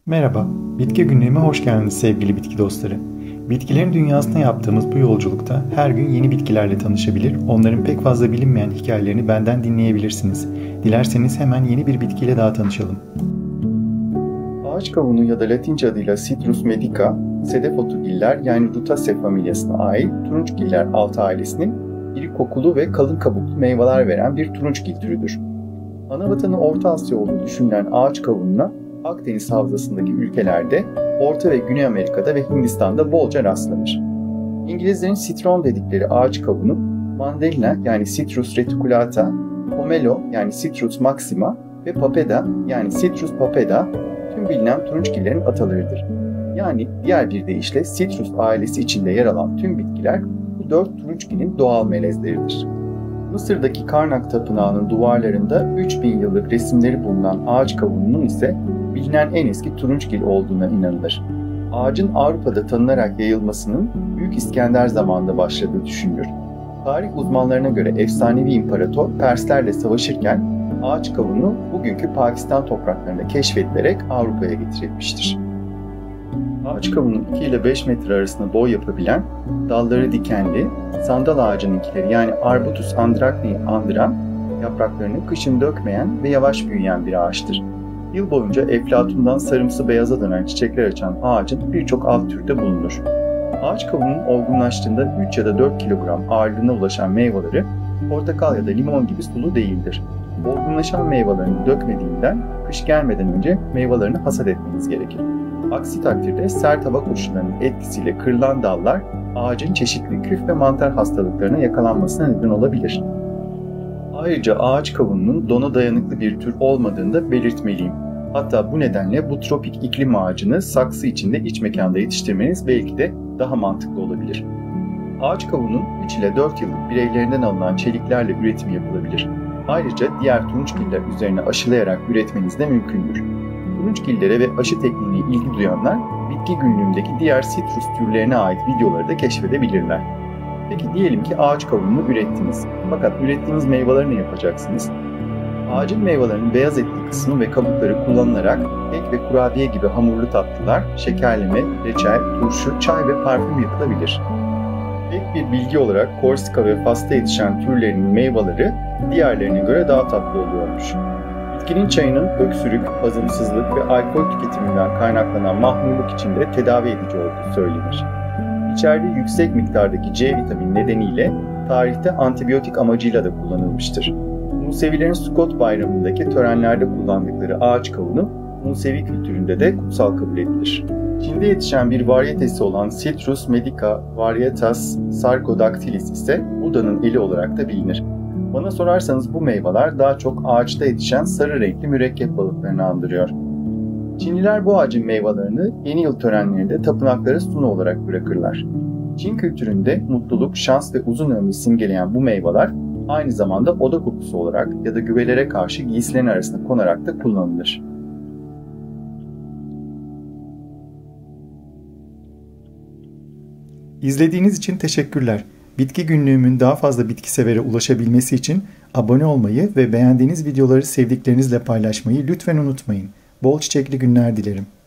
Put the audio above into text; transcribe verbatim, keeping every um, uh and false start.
Merhaba, Bitki Günlüğü'me hoş geldiniz sevgili bitki dostları. Bitkilerin dünyasına yaptığımız bu yolculukta her gün yeni bitkilerle tanışabilir, onların pek fazla bilinmeyen hikayelerini benden dinleyebilirsiniz. Dilerseniz hemen yeni bir bitkiyle daha tanışalım. Ağaç kavunu ya da Latince adıyla Citrus medica, Sedefotugiller yani Rutaceae familyasına ait turunçgiller altı ailesinin iri kokulu ve kalın kabuklu meyveler veren bir turunçgil türüdür. Anavatanı Orta Asya olduğu düşünülen ağaç kavununa Akdeniz havzasındaki ülkelerde, Orta ve Güney Amerika'da ve Hindistan'da bolca rastlanır. İngilizlerin citron dedikleri ağaç kavunu, mandalina yani Citrus reticulata, pomelo yani Citrus maxima ve papeda yani Citrus papeda tüm bilinen turunçgillerin atalarıdır. Yani diğer bir deyişle Citrus ailesi içinde yer alan tüm bitkiler bu dört turunçgilin doğal melezleridir. Mısır'daki Karnak Tapınağı'nın duvarlarında üç bin yıllık resimleri bulunan ağaç kavununun ise bilinen en eski turunçgil olduğuna inanılır. Ağacın Avrupa'da tanınarak yayılmasının Büyük İskender zamanında başladığı düşünülür. Tarih uzmanlarına göre efsanevi imparator Perslerle savaşırken ağaç kavunu bugünkü Pakistan topraklarında keşfedilerek Avrupa'ya getirilmiştir. Ağaç kavunun iki ile beş metre arasında boy yapabilen, dalları dikenli, sandal ağacınınkileri yani Arbutus andrakne'yi andıran, yapraklarını kışın dökmeyen ve yavaş büyüyen bir ağaçtır. Yıl boyunca eflatundan sarımsı beyaza dönen çiçekler açan ağacın birçok alt türde bulunur. Ağaç kavunun olgunlaştığında üç ya da dört kilogram ağırlığına ulaşan meyvaları, portakal ya da limon gibi sulu değildir. Olgunlaşan meyvalarını dökmediğinden, kış gelmeden önce meyvelerini hasat etmeniz gerekir. Aksi takdirde sert hava koşullarının etkisiyle kırılan dallar, ağacın çeşitli küf ve mantar hastalıklarına yakalanmasına neden olabilir. Ayrıca ağaç kavununun dona dayanıklı bir tür olmadığını da belirtmeliyim. Hatta bu nedenle bu tropik iklim ağacını saksı içinde iç mekanda yetiştirmeniz belki de daha mantıklı olabilir. Ağaç kavunun üç ile dört yıllık bireylerinden alınan çeliklerle üretimi yapılabilir. Ayrıca diğer turunçgiller üzerine aşılayarak üretmeniz de mümkündür. Turunçgillere ve aşı tekniğine ilgi duyanlar, Bitki Günlüğüm'deki diğer sitrus türlerine ait videoları da keşfedebilirler. Peki diyelim ki ağaç kavununu ürettiniz. Fakat ürettiğiniz meyveleri ne yapacaksınız? Ağacın meyvelerinin beyaz etli kısmı ve kabukları kullanılarak kek ve kurabiye gibi hamurlu tatlılar, şekerleme, reçel, turşu, çay ve parfüm yapılabilir. Ek bir bilgi olarak Korsika ve Fas'ta yetişen türlerinin meyveleri diğerlerine göre daha tatlı oluyormuş. Bitkinin çayının öksürük, hazımsızlık ve alkol tüketiminden kaynaklanan mahmurluk için de tedavi edici olduğu söylenir. İçerdiği yüksek miktardaki C vitamini nedeniyle tarihte antibiyotik amacıyla da kullanılmıştır. Musevilerin Sukot Bayramı'ndaki törenlerde kullandıkları ağaç kavunu, Musevi kültüründe de kutsal kabul edilir. Çin'de yetişen bir varyetesi olan Citrus medica varietas sarcodactylis ise Buda'nın eli olarak da bilinir. Bana sorarsanız bu meyveler daha çok ağaçta yetişen sarı renkli mürekkep balıklarını andırıyor. Çinliler bu ağacın meyvelerini yeni yıl törenlerinde tapınaklara sunu olarak bırakırlar. Çin kültüründe mutluluk, şans ve uzun ömrü simgeleyen bu meyveler aynı zamanda oda kokusu olarak ya da güvelere karşı giysilerin arasında konarak da kullanılır. İzlediğiniz için teşekkürler. Bitki Günlüğümün daha fazla bitki severe ulaşabilmesi için abone olmayı ve beğendiğiniz videoları sevdiklerinizle paylaşmayı lütfen unutmayın. Bol çiçekli günler dilerim.